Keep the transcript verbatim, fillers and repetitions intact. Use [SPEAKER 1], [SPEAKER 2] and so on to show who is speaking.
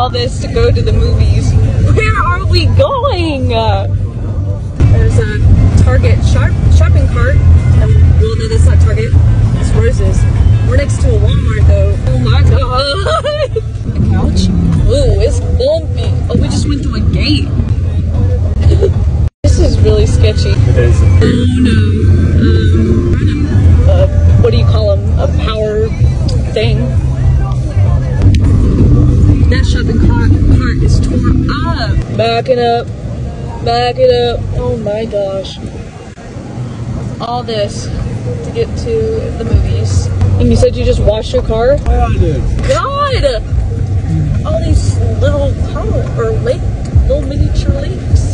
[SPEAKER 1] all this to go to the movies. Where are we going? Uh, there's a Target shop shopping cart. And, well, no, that's not Target. It's Rose's. We're next to a Walmart, though. Oh my god! A couch? Ooh, it's bumpy. Oh, we just went through a gate. This is really sketchy.
[SPEAKER 2] It is.
[SPEAKER 1] Oh no. Um, uh, what do you call them? A power thing. That shopping cart, cart is torn up. Back it up. Back it up. Oh my gosh. All this to get to the movies. And you said you just washed your car?
[SPEAKER 2] Yeah, I did.
[SPEAKER 1] God! All these little tunnel or lake, little miniature lakes.